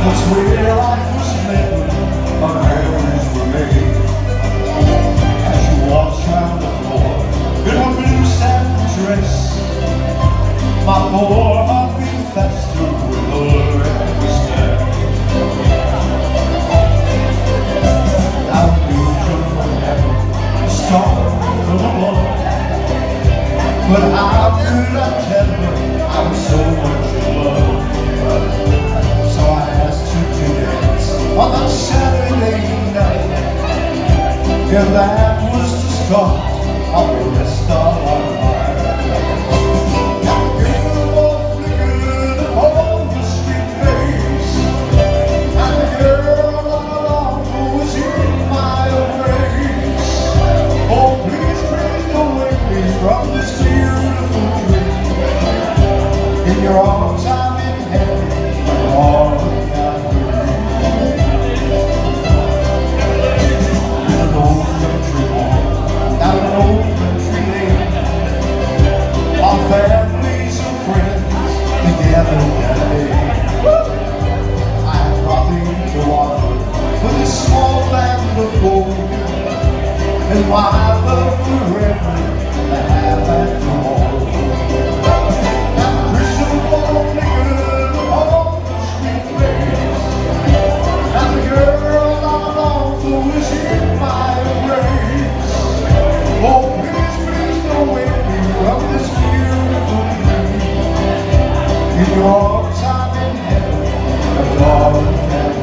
That's where life was living, our memories were made. As she walks round the floor in her blue satin dress, my poor heart beat faster with her every step. I knew from heaven, a star from above, but how could I tell her I was so much in love? So I asked her to dance on that Saturday night, and that was the start of the rest of our lives. Now the girl flickered upon the sweet face, and the girl all along was in my embrace. Oh, please, please don't wake me from this beautiful dream. In your arms I'm in heaven, all I dream. In an old country home, down an old country lane, our families and friends together that day. I have nothing to offer but this small land of gold, and my love forever to have and to hold. And the crystal ball flickered upon the sweet face, and the girl I long for was in my embrace. Oh, please, please don't wake me from this beautiful dream. In your arms I'm in heaven, and all I can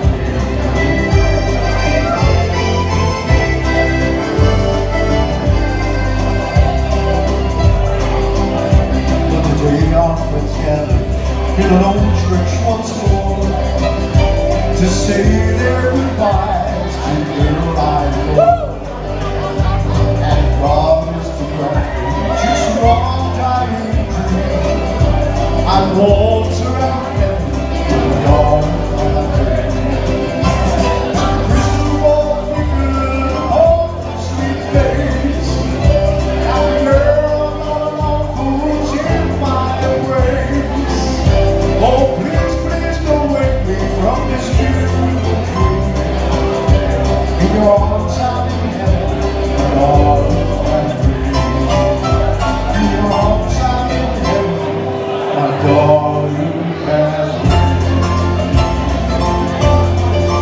together in an old church once more to say their goodbyes to girl I know, and promise to grant me just one dying dream. I want her out heaven with the dawn of my dream. Crystal ball flickered upon the sweet face, and the girl all along was in my embrace. Oh, please, please don't wake me from this beautiful dream. In your arms I'm in heaven, and all I dream. In your arms I'm in heaven, my darling Kathleen.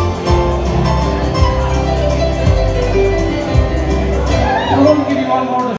I'm going to give you one more.